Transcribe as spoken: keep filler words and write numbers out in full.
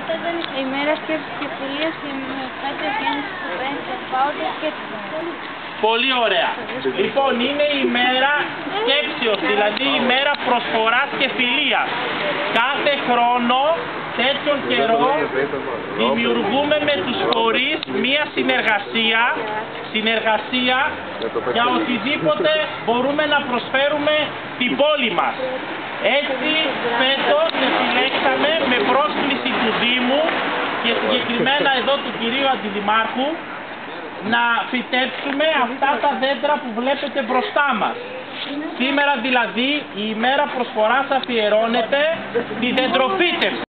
Τότε δεν είναι η μέρα σκέψης και φιλίας και με κάτι αφιένωση στο πέντε. Πάω και σκέψη. Πολύ ωραία. Λοιπόν, είναι η μέρα σκέψεως, δηλαδή η μέρα προσφοράς και φιλίας. Κάθε χρόνο, τέτοιον καιρό, δημιουργούμε με τους φορείς μία συνεργασία, συνεργασία για οτιδήποτε μπορούμε να προσφέρουμε την πόλη μας. Έτσι, φέτος επιλέξαμε με πρόσκληση του Δήμου και συγκεκριμένα εδώ του κυρίου Αντιδημάρχου να φυτέψουμε αυτά τα δέντρα που βλέπετε μπροστά μας. Σήμερα δηλαδή η ημέρα προσφοράς αφιερώνεται στη δεντροφύτευση.